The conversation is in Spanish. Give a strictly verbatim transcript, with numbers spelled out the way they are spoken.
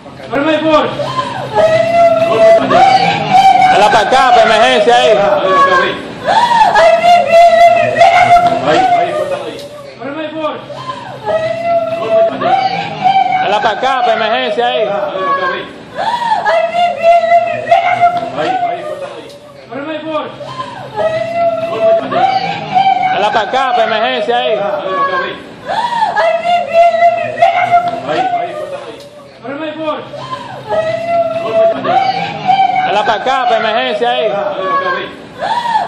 Duerme por. Dale para acá, para emergencia ahí. Duerme por. Dale para acá, para emergencia ahí. Duerme por. Dale para acá, para emergencia ahí. Duerme por. Dale para acá, para emergencia ahí.